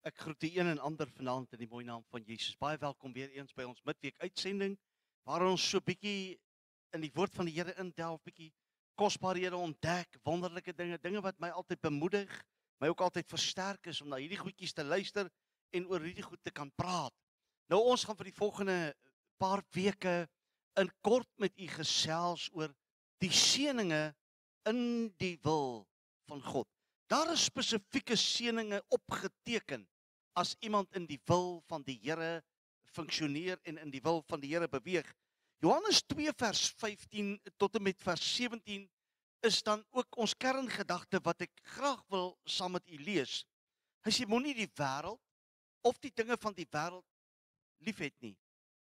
Ek groet die een en ander vanaand in die mooi naam van Jesus. Baie welkom weer eens by ons midweek uitsending waar ons so bietjie in die woord van die Here indelf, bietjie kosbarehede ontdek, wonderlike dinge wat my altyd bemoedig, my ook altyd versterk is om na hierdie goedjies te luister en oor hierdie goed te kan praat. Nou ons gaan vir die volgende paar weke in kort met u gesels oor die seëninge in die wil van God. Daar is spesifieke seëninge opgeteken as iemand in die wil van die Here funksioneer en in die wil van die Here beweeg. Johannes 2 vers 15 tot en met vers 17 is dan ook ons kerngedagte wat ek graag wil saam met u lees. Hy sê moenie die wêreld of die dinge van die wêreld liefhet nie.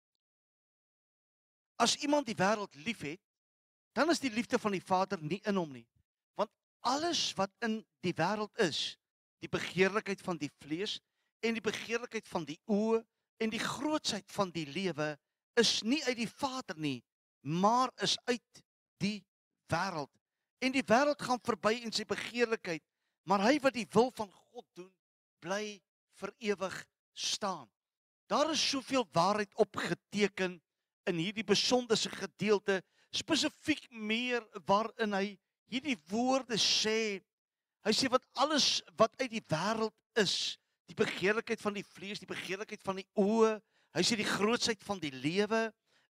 As iemand die wêreld liefhet, dan is die liefde van die Vader nie in hom nie. Want alles wat in die wêreld is, die begeerlikheid van die vlees en die begeerlikheid van die oë en die grootsheid van die lewe is nie uit die Vader nie, maar is uit die wêreld. En die wêreld gaan verby in sy begeerlikheid, maar hy wat die wil van God doen, bly vir ewig staan. Daar is soveel waarheid opgeteken in hierdie besonderse gedeelte, spesifiek meer waarin hy hierdie woorde sê. Hy sê wat alles wat uit die wêreld is, die begeerlikheid van die vlees, die begeerlikheid van die oë, hy sê die grootsheid van die lewe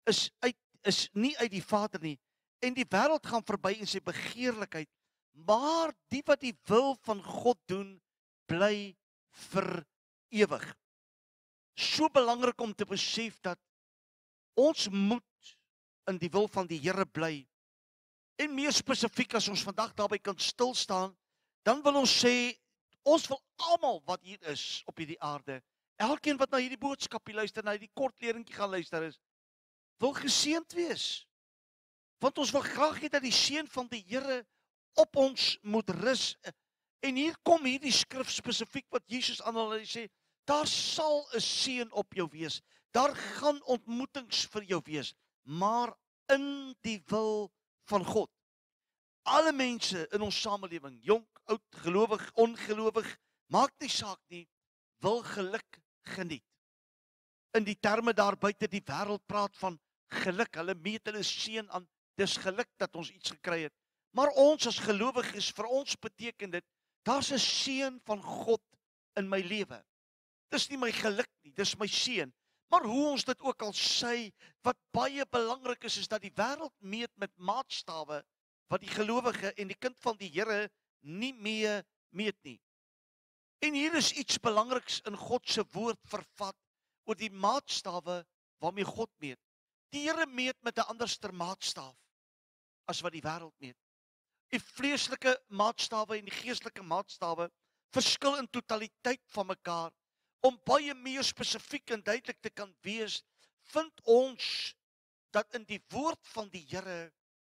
is nie uit die Vader nie. En die wêreld gaan verby in sy begeerlikheid, maar die wat die wil van God doen, bly vir ewig. So belangrik om te besef dat ons moet in die wil van die Here bly. En meer spesifiek as ons vandag daarby kan stil staan, dan wil ons sê, ons wil almal wat hier is op hierdie aarde, elkeen wat na hierdie boodskapie luister, na hierdie kort leringkie gaan luister is, wil geseënd wees. Want ons wil graag hê dat die seën van die Here op ons moet rus. En hier kom hierdie skrif spesifiek wat Jesus aan hulle sê, daar sal 'n seën op jou wees. Daar gaan ontmoetings vir jou wees, maar in die wil van God. Alle mense in ons samelewing, jonk, oud, gelowig, ongelowig, maak nie saak nie, wil geluk geniet. In die terme daar buite die wêreld praat van geluk, hulle meet hulle seën aan, dis geluk dat ons iets gekry het. Maar ons as gelowiges, vir ons beteken dit, daar's 'n seën van God in my lewe. Dis nie my geluk nie, dis my seën. Maar hoe ons dit ook al sê, wat baie belangrik is dat die wêreld meet met maatstawe wat die gelowige en die kind van die Here nie mee meet nie. En hier is iets belangriks in God se woord vervat oor die maatstawe waarmee God meet. Die Here meet met 'n anderster maatstaaf as wat die wêreld meet. Die vleeslike maatstawe en die geestelike maatstawe verskil in totaliteit van mekaar. Om baie meer spesifiek en duidelik te kan wees, vind ons dat in die woord van die Here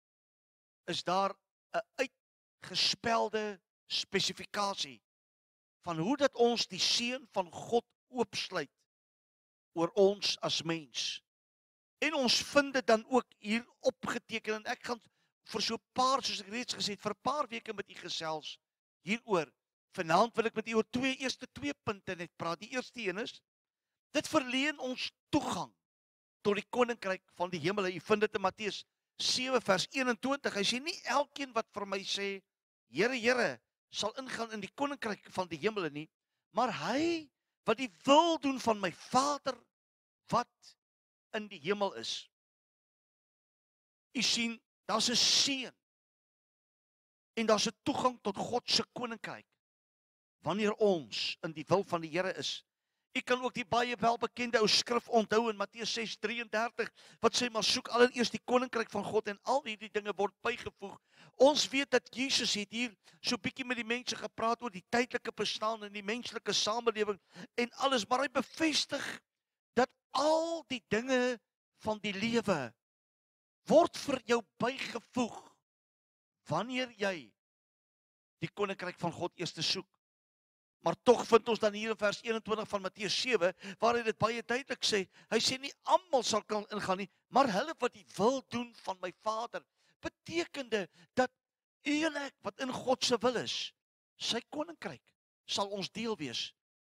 is daar 'n uitgespelde spesifikasie van hoe dat ons die seën van God oopsluit oor ons as mens. En ons vind dit dan ook hier opgeteken en ek gaan vir so 'n paar, soos ek reeds gesê het, vir 'n paar weke met u gesels hieroor. Vanaand wil ek met u oor eerste twee punte net praat. Die eerste een is, dit verleen ons toegang tot die koninkryk van die hemel. U vind dit in Matteus 7 vers 21. Hy sê nie elkeen wat vir my sê, Here, Here, sal ingaan in die koninkryk van die hemel nie, maar hy wat die wil doen van my Vader wat in die hemel is. U sien, daar's 'n seën en daar's 'n toegang tot God se koninkryk wanneer ons in die wil van die Here is. U kan ook die baie welbekende ou skrif onthou in Matteus 6:33 wat sê maar soek allereers die koninkryk van God en al hierdie dinge word bygevoeg. Ons weet dat Jesus het hier so bietjie met die mense gepraat oor die tydelike bestaan en die menslike samelewing en alles, maar hy bevestig dat al die dinge van die lewe word vir jou bygevoeg wanneer jy die koninkryk van God eers soek. Maar tog vind ons dan hier in vers 21 van Matteus 7, waar hy dit baie duidelik sê, hy sê nie almal sal kan ingaan nie, maar hulle wat die wil doen van my Vader, betekende dat u en ek wat in God se wil is, sy koninkryk, sal ons deel wees.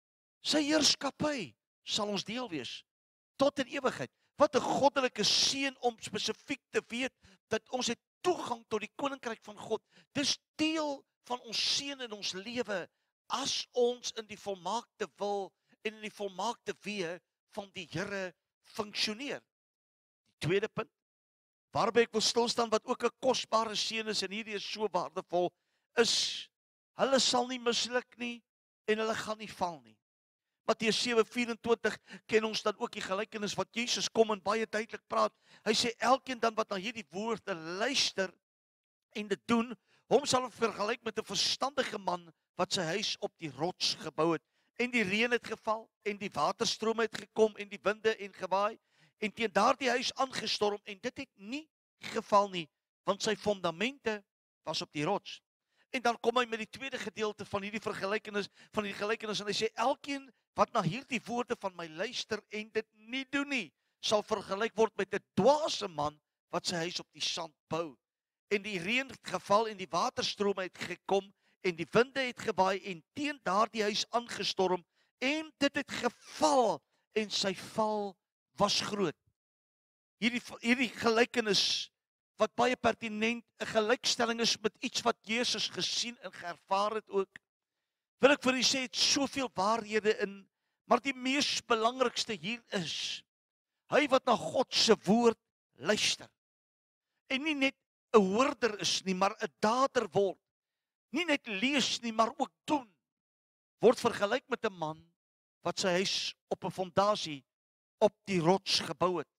Sy heerskappy sal ons deel wees tot in ewigheid. Wat 'n goddelike seën om spesifiek te weet dat ons het toegang tot die koninkryk van God. Dis deel van ons seën in ons lewe as ons in die volmaakte wil en in die volmaakte weë van die Here funksioneer. Die tweede punt, waarby ek wil stil staan wat ook 'n kosbare seën is en hierdie is so waardevol, is hulle sal nie misluk nie en hulle gaan nie val nie. Matteus 7:24 ken ons dan ook die gelykenis wat Jesus kom en baie duidelik praat. Hy sê elkeen dan wat na hierdie woorde luister en dit doen, hom sal vergelyk met 'n verstandige man wat sy huis op die rots gebou het. En die reën het geval en die waterstrome het gekom en die winde en gewaai en teen daardie huis aangestorm en dit het nie geval nie, want sy fondamente was op die rots. En dan kom hy met die tweede gedeelte van hierdie gelykenis en hy sê elkeen wat na hierdie woorde van my luister en dit nie doen nie, sal vergelyk word met 'n dwaase man wat sy huis op die sand bou. En die reën het geval en die waterstrome het gekom en die winde het gewaai en teen daardie huis aangestorm en dit het geval en sy val was groot. Hierdie gelykenis wat baie pertinent 'n gelykstelling is met iets wat Jesus gesien en geervaar het ook. Wil ek vir u sê het soveel waarhede in, maar die mees belangrikste hier is hy wat na God se woord luister en nie net 'n hoorder is nie, maar 'n dader word. Nie net lees nie, maar ook doen. Word vergelyk met 'n man wat sy huis op 'n fondasie op die rots gebou het.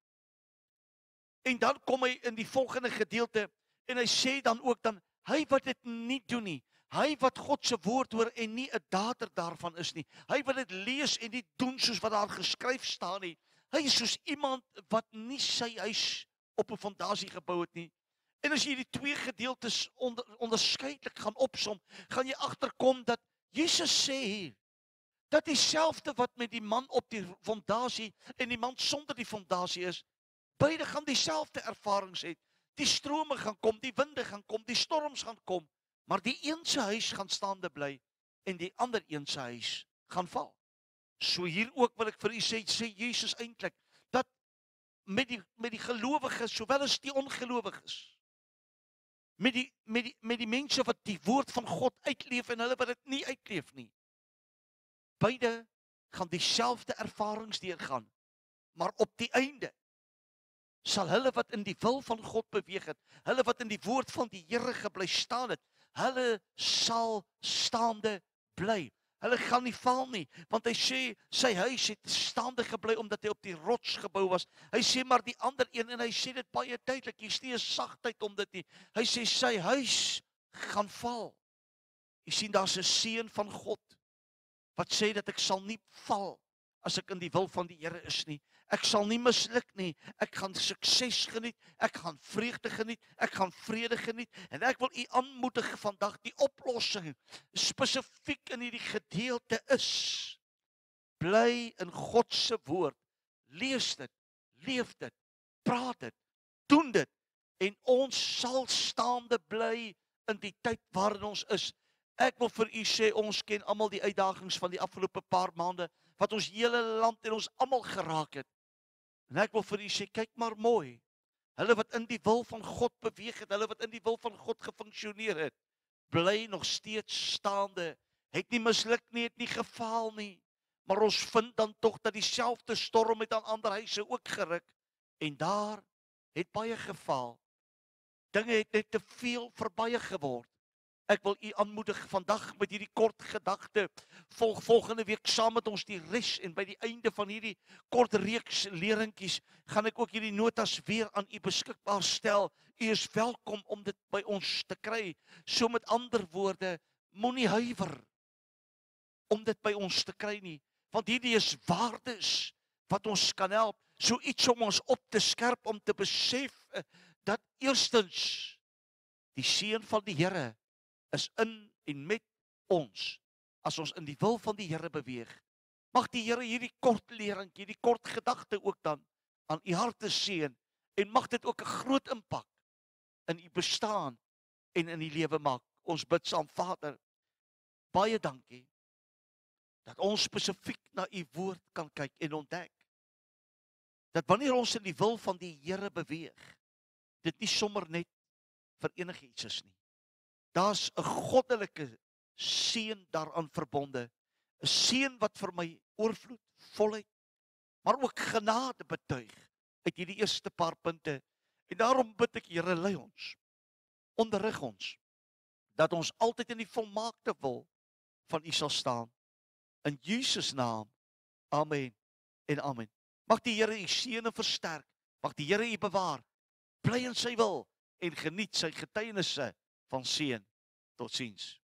En dan kom hy in die volgende gedeelte en hy sê dan ook dan hy wat dit nie doen nie, hy wat God se woord hoor en nie 'n dader daarvan is nie, hy wat dit lees en nie doen soos wat daar geskryf staan nie, hy is soos iemand wat nie sy huis op 'n fondasie gebou het nie. En as jy die twee gedeeltes onderskeidelik gaan opsom, gaan jy agterkom dat Jesus sê hier dat dieselfde wat met die man op die fondasie en die man sonder die fondasie is, beide gaan dieselfde ervarings hê. Die strome gaan kom, die winde gaan kom, die storms gaan kom, maar die een se huis gaan staande bly en die ander een se huis gaan val. So hier ook wil ek vir u sê Jesus eintlik dat met die gelowiges sowel as die ongelowiges, met die mense wat die woord van God uitleef en hulle wat dit nie uitleef nie, beide gaan dieselfde ervarings deurgaan, maar op die einde sal hulle wat in die wil van God beweeg het, hulle wat in die woord van die Here gebly staan het, hulle sal staande bly. Hulle gaan nie val nie, want hy sê sy huis het staande gebly omdat hy op die rots gebou was. Hy sê maar die ander een en hy sê dit baie duidelik, hier's nie 'n sagtheid om dit nie. Hy sê sy huis gaan val. Jy sien daar's 'n seën van God wat sê dat ek sal nie val as ek in die wil van die Here is nie. Ek sal nie misluk nie. Ek gaan sukses geniet, ek gaan vreugde geniet, ek gaan vrede geniet en ek wil u aanmoedig vandag die oplossing spesifiek in hierdie gedeelte is. Bly in God se woord. Lees dit, leef dit, praat dit, doen dit en ons sal staande bly in die tyd waarin ons is. Ek wil vir u sê ons ken almal die uitdagings van die afgelope paar maande wat ons hele land en ons almal geraak het. En ek wil vir u sê, kyk maar mooi. Hulle wat in die wil van God beweeg het, hulle wat in die wil van God gefunksioneer het, bly nog steeds staande. Het nie misluk nie, het nie gefaal nie. Maar ons vind dan tog dat dieselfde storm het aan ander huise ook geruk en daar het baie gefaal. Dinge het net te veel verbaie geword. Ek wil u aanmoedig vandag met hierdie kort gedagte. Volgende week saam met ons die res en by die einde van hierdie kort reeks leringkies gaan ek ook hierdie notas weer aan u beskikbaar stel. U is welkom om dit by ons te kry. So met ander woorde, moenie huiwer om dit by ons te kry nie, want hierdie is waardes wat ons kan help. So iets om ons op te skerp om te besef dat eerstens die seën van die Here is in en met ons, as ons in die wil van die Here beweeg. Mag die Here hierdie kort lering, hierdie kort gedagte ook dan aan u harte seën en mag dit ook 'n groot impak in u bestaan en in u lewe maak. Ons bid saam. Vader, baie dankie Dat ons spesifiek na u woord kan kyk en ontdek. Dat wanneer ons in die wil van die Here beweeg, dit nie sommer net vir enigiets is nie. Daar's 'n goddelike seën daaraan verbonde. 'n Seën wat vir my oorvloed, volheid, maar ook genade betuig uit hierdie eerste paar punte. En daarom bid ek, Here, lei ons, onderrig ons, dat ons altyd in die volmaakte wil van U sal staan. In Jesus naam, amen en amen. Mag die Here U seën en versterk, mag die Here U bewaar, bly in sy wil en geniet sy getuienisse van seën. Totsiens.